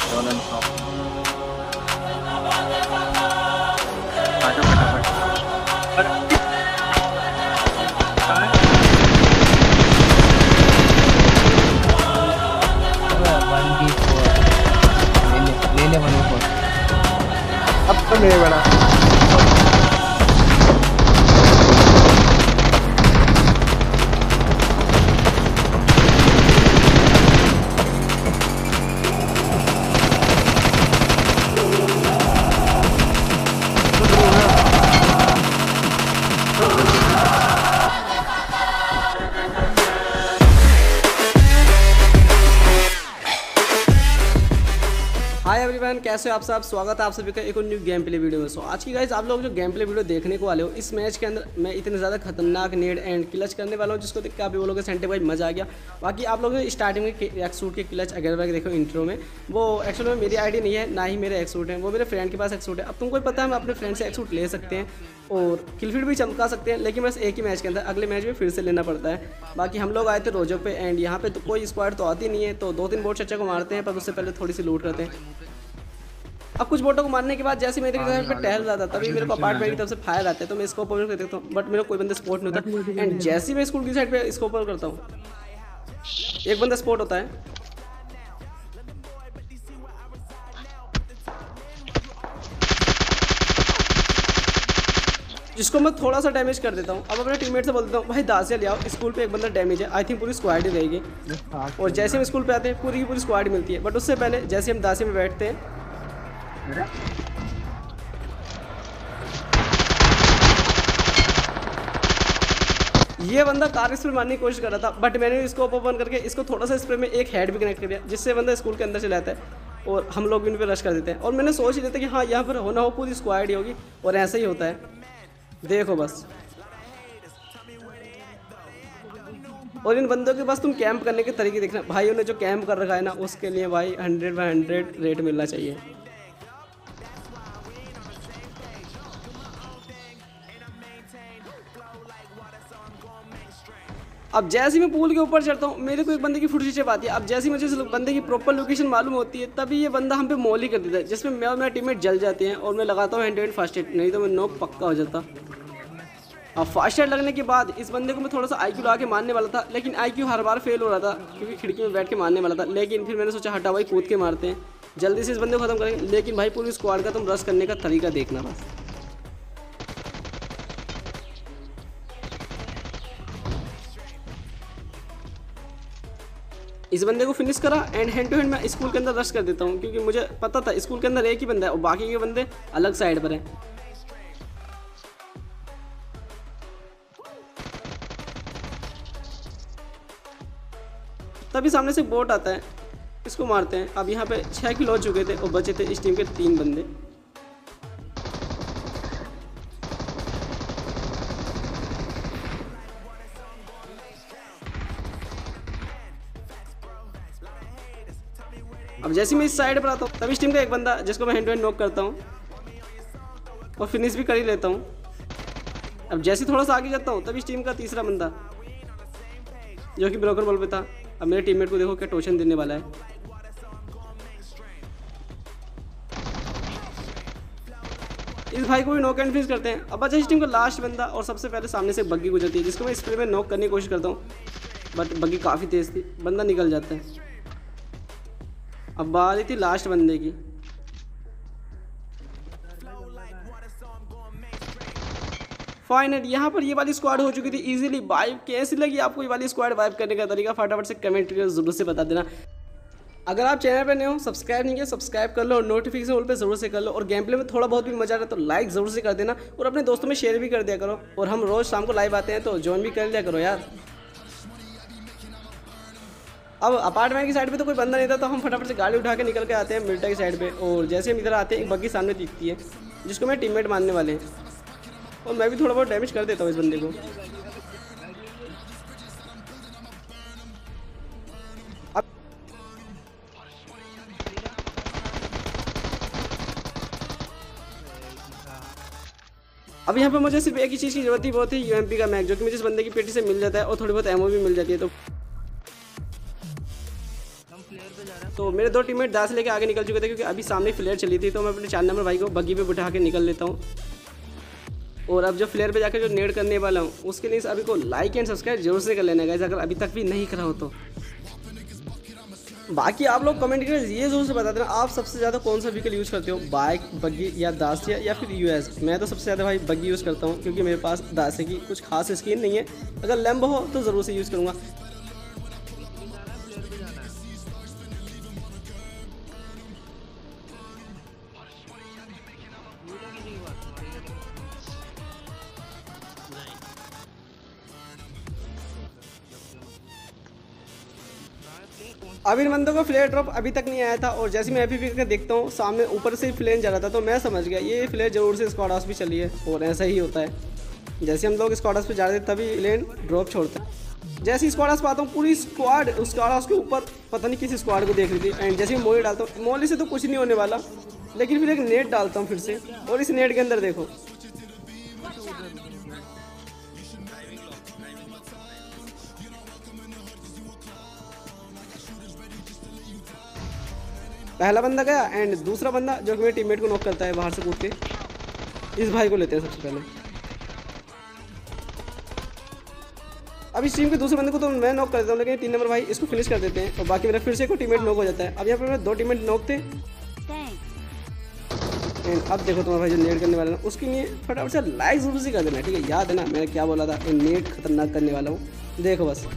Dolan shop आ जाओ फटाफट। ले ले मनु को अब तो मेरे बड़ा हाय एवरीवन, कैसे हो आप सब। स्वागत है आप सभी का एक और न्यू गेम प्ले वीडियो में। सो आज की गाइस आप लोग जो गेम प्ले वीडियो देखने को वाले हो, इस मैच के अंदर मैं इतने ज़्यादा खतरनाक नेड एंड क्लच करने वाला हूँ जिसको देख के आप भी बोलोगे सेंटे भाई मज़ा आ गया। बाकी आप लोगों ने स्टार्टिंग में एक्सूट के क्लच अगर देखो इंट्रो में, वो एक्चुअली में मेरी आईडी नहीं है, ना ही मेरे एक्सूट है, वो मेरे फ्रेंड के पास एक्सूट है। अब तुमको पता है हम अपने फ्रेंड से एक्सूट ले सकते हैं और किलफीड भी चमका सकते हैं, लेकिन बस एक ही मैच के अंदर, अगले मैच में फिर से लेना पड़ता है। बाकी हम लोग आए थे रोजो पे एंड यहाँ पे तो कोई स्क्वाड तो आती नहीं है, तो 2-3 बोट चच्चा को मारते हैं, पर उससे पहले थोड़ी सी लूट करते हैं। अब कुछ बोटों को मारने के बाद जैसे मेरे घर पे टहल रहा था तभी मेरे को अपार्टमेंट की तरफ से फायर आता है, तो मैं स्कोप ओवर कर देखता हूँ, बट मेरे को कोई बंदा स्पॉट नहीं होता। एंड जैसे ही मैं स्कूल की साइड पे स्कोप ओवर करता हूँ, एक बंदा स्पॉट होता है। जिसको मैं थोड़ा सा डैमेज कर देता हूँ। अब अपने टीममेट से बोल देता हूँ भाई दासिया ले आओ, स्कूल पे एक बंदा डैमेज है, आई थिंक पूरी स्क्वाड ही रहेगी। और जैसे हम स्कूल पे आते हैं पूरी की पूरी स्क्वाड मिलती है, बट उससे पहले जैसे हम दासिया में बैठते हैं, ये बंदा कार स्प्रे मारने की कोशिश कर रहा था, बट मैंने इसको ओपन करके इसको थोड़ा सा स्प्रे में एक हेड भी कनेक्ट कर दिया, जिससे बंदा स्कूल के अंदर चला जाता है और हम लोग भी इन पर रश कर देते हैं। और मैंने सोच ही लेते कि हाँ यहाँ पर होना हो पूरी स्क्वाड ही होगी, और ऐसा ही होता है। देखो बस, और इन बंदों के पास तुम कैंप करने के तरीके देखना। भाइयों ने जो कैंप कर रखा है ना, उसके लिए भाई 100/100 रेट मिलना चाहिए। अब जैसे मैं पूल के ऊपर चढ़ता हूँ मेरे को एक बंदे की फुटस्टेप चिप आती है। अब जैसे मुझे बंदे की प्रॉपर लोकेशन मालूम होती है तभी ये बंदा हम पे मॉली कर देता है, जिसमें मैं और मेरा टीममेट जल जाते हैं और मैं लगाता हूँ hand to hand first aid, नहीं तो मैं नॉक पक्का हो जाता। अब फास्ट एड लगने के बाद इस बंदे को मैं थोड़ा सा IQ लगा के मारने वाला था, लेकिन IQ हर बार फेल हो रहा था क्योंकि खिड़की में बैठ के मारने वाला था। लेकिन फिर मैंने सोचा हटा भाई कूद के मारते हैं, जल्दी से इस बंदे को खत्म करेंगे। लेकिन भाई पूरी स्क्वाड का तुम रश करने का तरीका देखना बस। इस बंदे को फिनिश करा एंड हैंड टू हैंड मैं स्कूल के अंदर रश कर देता हूँ, क्योंकि मुझे पता था स्कूल के अंदर एक ही बंदा है और बाकी के बंदे अलग साइड पर हैं। तभी सामने से बोट आता है, इसको मारते हैं। अब यहाँ पे 6 किल हो चुके थे और बचे थे इस टीम के 3 बंदे। अब जैसे मैं इस साइड पर आता हूँ तभी इस टीम का एक बंदा जिसको मैं हैंड टू हैंड नॉक करता हूँ और फिनिश भी कर ही लेता हूँ। अब जैसे थोड़ा सा आगे जाता हूँ तभी इस टीम का तीसरा बंदा जो कि ब्रोकर बॉल पे था। अब मेरे टीममेट को देखो क्या टोशन देने वाला है। इस भाई को भी नॉक एंड फिनिश करते हैं। अब अच्छा इस टीम का लास्ट बंदा, और सबसे पहले सामने से बग्गी गुजरती है जिसको मैं स्प्रे में नॉक करने की कोशिश करता हूँ, बट बग्गी काफ़ी तेज़ थी, बंदा निकल जाता है। अब बारी थी लास्ट बंदे की। फाइनल यहाँ पर ये वाली स्क्वाड हो चुकी थी इजीली वाइप। कैसी लगी आपको ये वाली स्क्वाड वाइप करने का तरीका, फटाफट से कमेंट करके जरूर से बता देना। अगर आप चैनल पर नए हो सब्सक्राइब नहीं किया सब्सक्राइब कर लो और नोटिफिकेशन ऑल पे जरूर से कर लो। और गेम प्ले में थोड़ा बहुत भी मजा आ रहा है तो लाइक जरूर से कर देना और अपने दोस्तों में शेयर भी कर दिया करो। और हम रोज़ शाम को लाइव आते हैं तो ज्वाइन भी कर लिया करो यार। अब अपार्टमेंट की साइड पे तो कोई बंदा नहीं था, तो हम फटाफट से गाड़ी उठा के निकल के आते हैं मिल्टा की साइड पे। और जैसे हम इधर आते हैं एक बग्गी सामने दिखती है जिसको मैं टीममेट मारने वाले हैं, और मैं भी थोड़ा बहुत डैमेज कर देता हूँ इस बंदे को। अब यहाँ पे मुझे सिर्फ एक ही चीज़ की जरूरत थी, वो थी UMP का मैग, जो कि मुझे इस बंदे की पेटी से मिल जाता है और थोड़ी बहुत एमओ भी मिल जाती है। तो तो मेरे 2 टीममेट दास लेके आगे निकल चुके थे, क्योंकि अभी सामने फ्लेयर चली थी। तो मैं अपने 4 नंबर भाई को बग्गी पे बिठा के निकल लेता हूँ। और अब जो फ्लेयर पे जाकर जो नेड करने वाला हूँ उसके लिए अभी को लाइक एंड सब्सक्राइब जरूर से कर लेना गाइस, अगर अभी तक भी नहीं करा हो तो। बाकी आप लोग कमेंट करके ये जरूर से बता देना आप सबसे ज़्यादा कौन सा व्हीकल यूज़ करते हो, बाइक, बग्गी या दासिया या फिर यूएस। मैं तो सबसे ज़्यादा भाई बग्गी यूज़ करता हूँ, क्योंकि मेरे पास दासिया की कुछ खास स्किन नहीं है। अगर लैम्बो हो तो ज़रूर से यूज़ करूँगा। अब इन बंदों का फ्लेयर ड्रॉप अभी तक नहीं आया था, और जैसे मैं एफपी करके देखता हूँ सामने ऊपर से फ्लेन जा रहा था, तो मैं समझ गया ये फ्लेयर जरूर से स्क्वाड हाउस भी चली है। और ऐसा ही होता है, जैसे हम लोग स्क्वाड हाउस पे जा रहे थे तभी लेन ड्रॉप छोड़ता है। जैसे स्क्वाड हाउस पाता हूँ पूरी स्क्वाड उस स्क्वाड हाउस के ऊपर पता नहीं किसी स्क्वाड को देख रही थी। एंड जैसे मोली डालता हूँ, मोली से तो कुछ नहीं होने वाला, लेकिन फिर एक नेट डालता हूँ फिर से, और इस नेट के अंदर देखो पहला बंदा गया। एंड दूसरा बंदा जो कि मेरे टीममेट को नॉक करता है बाहर से कूद के, इस भाई को लेते हैं सबसे पहले। अब इस टीम के दूसरे बंदे को तो मैं नॉक कर देता हूँ, लेकिन 3 नंबर भाई इसको फिनिश कर देते हैं, और बाकी मेरा फिर से कोई टीममेट नॉक हो जाता है। अब यहाँ पर मेरे 2 टीममेट नॉक थे। एंड अब देखो तुम्हारा भाई जो नेट करने वाला है उसके लिए फटाफट से लाइक जरूर से कर देना, ठीक है। याद है ना मैंने क्या बोला था, नेट खतरनाक करने वाला हूँ, देखो बस।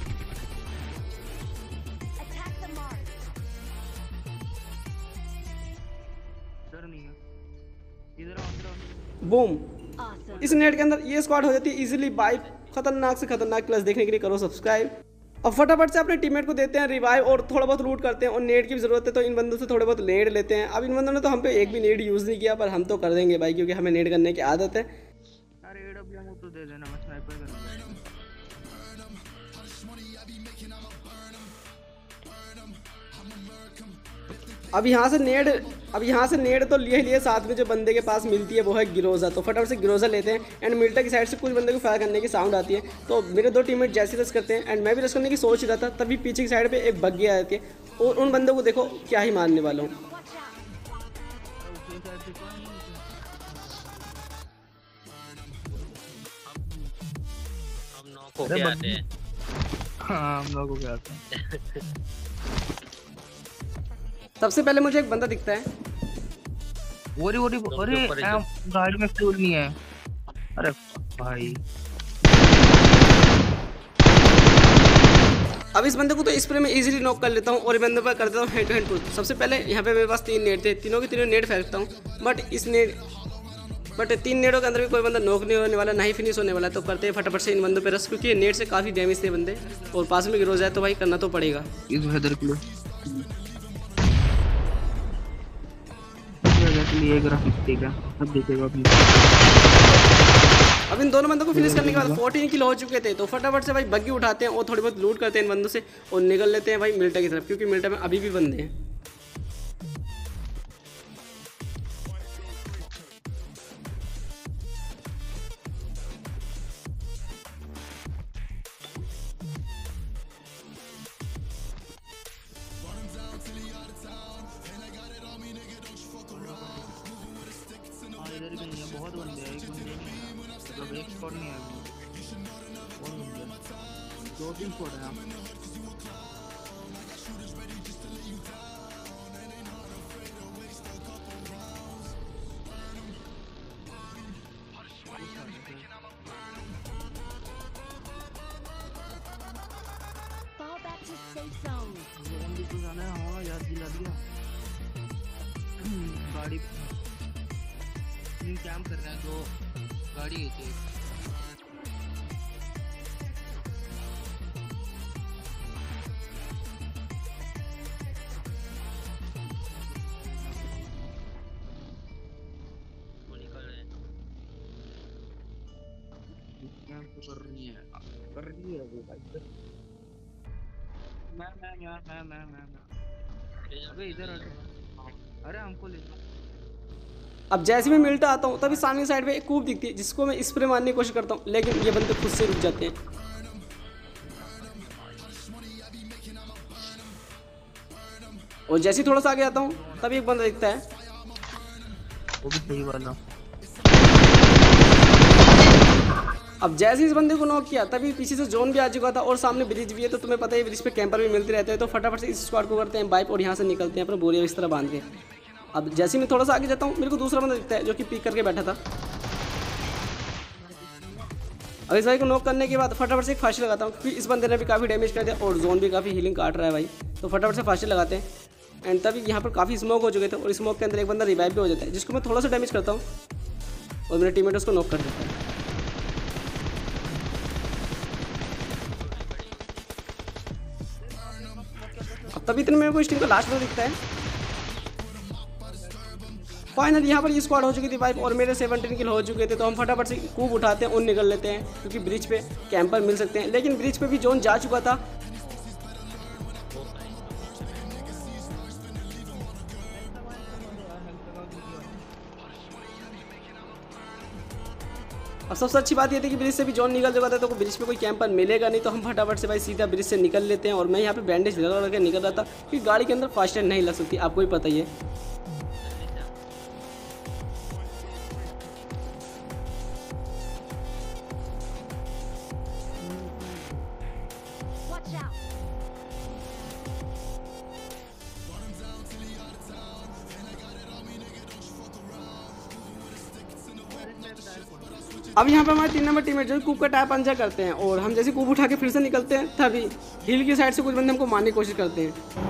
बूम, इस नेट के अंदर ये स्क्वाड हो जाती है इजीली बाइक। खतरनाक से खतरनाक क्लास देखने के लिए करो सब्सक्राइब, और फटाफट से अपने टीममेट को देते हैं रिवाइव, और थोड़ा बहुत लूट करते हैं। और नेट की भी जरूरत है तो इन बंदों से थोड़े बहुत नेट लेते हैं। अब इन बंदों ने तो हम पे एक भी नेट यूज़ नहीं किया, पर हम तो कर देंगे भाई, क्योंकि हमें नेट करने की आदत है। अरे एडब्ल्यूएम तो दे देना, मैं स्नाइपर करूंगा। अब यहाँ से नेड तो लिए साथ में जो बंदे के पास मिलती है वो है गिरोजा। तो फटाफट से गिरोजा लेते हैं। एंड मिल्टा की साइड से कुछ बंदे को फायर करने की साउंड आती है, तो मेरे 2 टीममेट जैसे रश करते हैं। एंड मैं भी रश करने की सोच रहा था, तभी पीछे की साइड पे एक बग्गी आ जाती है, और उन बंदों को देखो क्या ही मारने वाला हूँ। हम लोगों को क्या आते हैं। सबसे पहले मुझे एक बंदा दिखता है, अरे गाड़ी में फ्यूल नहीं है। अरे भाई अब इस बंदे को तो स्प्रे में इजीली नॉक कर लेता हूँ, और इस बंदे पर कर देता हूँ हेड टू हेड पुश। सबसे पहले यहाँ पे मेरे पास 3 नेट थे, तीनों के तीनों नेट फेंकता हूँ, बट 3 नेटों के अंदर भी कोई बंदा नॉक नहीं होने वाला, ना ही फिनिश होने वाला। तो करते हैं फटाफट से इन बंदों पे रश, क्योंकि नेट से काफ़ी डैमेज थे बंदे, और पास में गिरो जाए तो भाई करना तो पड़ेगा। इस वेदर के लिए ये ग्राफिक्स ठीक है, अब देखेगा अभी। अब इन दोनों बंदों को फिनिश करने के बाद 14 किल हो चुके थे, तो फटाफट से भाई बग्गी उठाते हैं और थोड़ी बहुत लूट करते हैं इन बंदों से, और निकल लेते हैं भाई मिल्टा की तरफ, क्योंकि मिल्टा में अभी भी बंदे हैं। बहुत बंदे हैं, एक बंदे नहीं है, मतलब एक स्क्वाड नहीं है अभी, बहुत बंदे हैं, 2-3 स्क्वाड है। हाँ याद दिला दिया। गाड़ी कैंप कर रहे हैं, 2 गाड़ी है थी। कैंप कर रही है वो भाई। मैं अबे इधर अरे हमको ले। अब जैसे मैं मिल्टा आता हूँ तभी सामने साइड पे एक कूप दिखती है, जिसको मैं स्प्रे मारने की कोशिश करता हूँ, लेकिन ये बंदे खुद से रुक जाते हैं। और जैसे ही थोड़ा सा आगे आता हूँ तभी एक बंदा दिखता है। वो भी सही वाला। अब जैसे ही इस बंदे को नॉक किया तभी पीछे से जोन भी आ चुका था और सामने ब्रिज भी है, तो तुम्हें पता है ब्रिज पे कैंपर भी मिलते रहते हैं। तो फटाफट से इस स्क्वाड को करते हैं बाइप और यहाँ से निकलते हैं अपना बोरिया इस तरह बांध के। अब जैसे ही मैं थोड़ा सा आगे जाता हूँ मेरे को दूसरा बंदा दिखता है जो कि पीक करके बैठा था। अब इस भाई को नॉक करने के बाद फटाफट से एक फांसी लगाता हूँ क्योंकि इस बंदे ने भी काफ़ी डैमेज कर दिया और जोन भी काफ़ी हीलिंग काट रहा है भाई। तो फटाफट से फांसी लगाते हैं एंड तभी यहाँ पर काफ़ी स्मोक हो चुके थे और स्मोक के अंदर एक बंदा रिवाइव भी हो जाता है जिसको मैं थोड़ा सा डैमेज करता हूँ और मेरे टीममेट उसको नॉक कर देता है। अब तभी इतने मेरे को इस टीम का लास्ट में दिखता है। फाइनल यहाँ पर ये स्क्वाड हो चुकी थी वाइप और मेरे 17 किल हो चुके थे। तो हम फटाफट से कूब उठाते हैं और निकल लेते हैं क्योंकि ब्रिज पे कैंपर मिल सकते हैं, लेकिन ब्रिज पे भी जोन जा चुका था। अब सबसे अच्छी बात ये थी कि ब्रिज से भी जोन निकल चुका था तो ब्रिज पे कोई कैंपर मिलेगा नहीं। तो हम फटाफट से भाई सीधा ब्रिज से निकल लेते हैं और मैं यहाँ पे बैंडेज लगा के निकल रहा था क्योंकि गाड़ी के अंदर फास्ट नहीं लग सकती, आपको ही पता ही है। अब यहाँ पे हमारे 3 नंबर टीममेट जो कूब का टायर पंचर करते हैं और हम जैसे कूब उठा के फिर से निकलते हैं तभी हिल की साइड से कुछ बंदे हमको मारने की कोशिश करते हैं।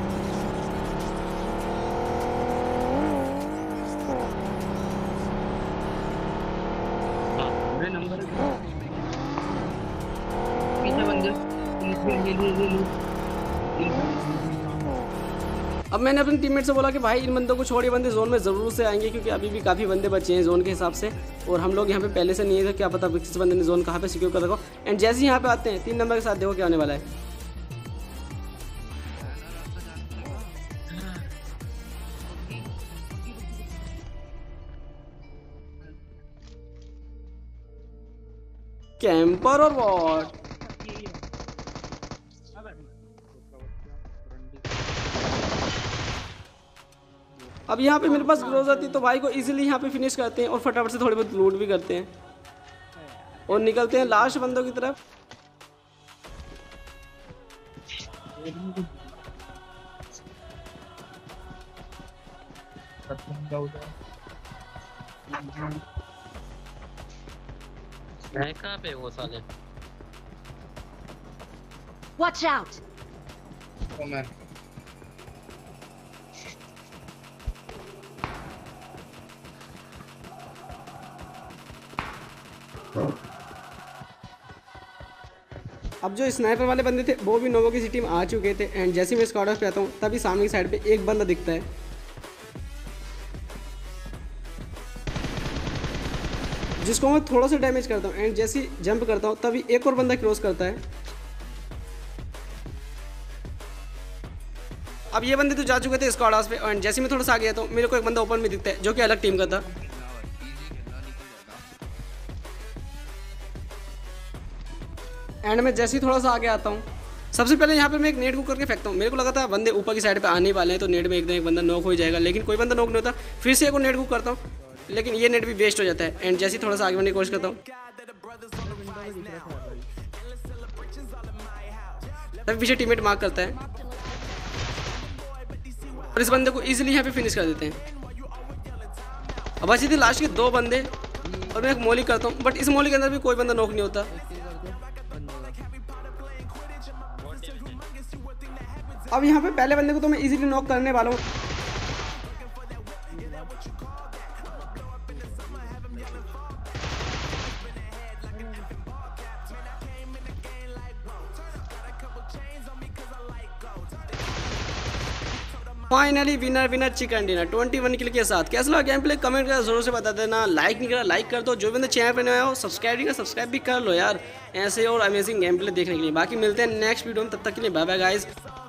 अब मैंने अपने टीममेट से बोला कि भाई इन बंदों को छोड़िए, बंदे जोन में ज़रूर से आएंगे क्योंकि अभी भी काफ़ी बंदे बचे हैं जोन के हिसाब से और हम लोग यहाँ पे पहले से नहीं है, क्या पता किस बंदे ने जोन कहाँ पे सिक्योर कर रखा। एंड जैसे ही यहाँ पे आते हैं 3 नंबर के साथ देखो क्या होने वाला है। कैंपर और वॉट अब यहाँ पे मेरे पास ग्रोज आती है तो भाई को इजीली यहाँ पे फिनिश करते हैं और फटाफट से थोड़ी बहुत लूट भी करते हैं और निकलते हैं लास्ट बंदों की तरफ। कहाँ पे वो साले? Watch out! अब जो स्नाइपर वाले बंदे थे वो भी नोवो की सिटी में आ चुके थे एंड जैसे ही मैं स्क्वाड पे आता हूँ तभी सामने की साइड पे एक बंदा दिखता है जिसको मैं थोड़ा सा डैमेज करता हूँ एंड जैसे ही जंप करता हूँ तभी एक और बंदा क्रॉस करता है। अब ये बंदे तो जा चुके थे स्क्वाड हाउस पे एंड जैसे मैं थोड़ा सा आ गया तो मेरे को एक बंदा ओपन में दिखता है जो कि अलग टीम का था। एंड मैं जैसे ही थोड़ा सा आगे आता हूँ सबसे पहले यहाँ पे मैं एक नेट को करके फेंकता हूँ। मेरे को लगा था बंदे ऊपर की साइड पे आने वाले हैं तो नेट में एक बंदा नॉक हो जाएगा, लेकिन कोई बंदा नॉक नहीं होता। फिर से एक नेट को करता हूँ लेकिन ये नेट भी वेस्ट हो जाता है एंड जैसे ही थोड़ा सा आगे बढ़ने की कोशिश करता हूँ तभी पीछे टीममेट मार्क करता है और इस बंदे को इजीली यहाँ पे फिनिश कर देते हैं। अब बची थी लास्ट के 2 बंदे और मैं एक मॉली करता हूँ बट इस मॉली के अंदर भी कोई बंदा नॉक नहीं होता। अब यहाँ पे पहले बंदे को तो मैं इजीली नॉक करने वाला हूँ। Finally winner chicken dinner 21 kill के साथ। कैसा लगा गेम प्ले कमेंट कर जरूर से बता देना। लाइक नहीं करा लाइक कर दो, जो भी चैनल पे नया हो सब्सक्राइब भी कर लो यार ऐसे और अमेजिंग गेम प्ले देखने के लिए। बाकी मिलते हैं नेक्स्ट वीडियो में, तब तक के लिए बाय बाय गाइस।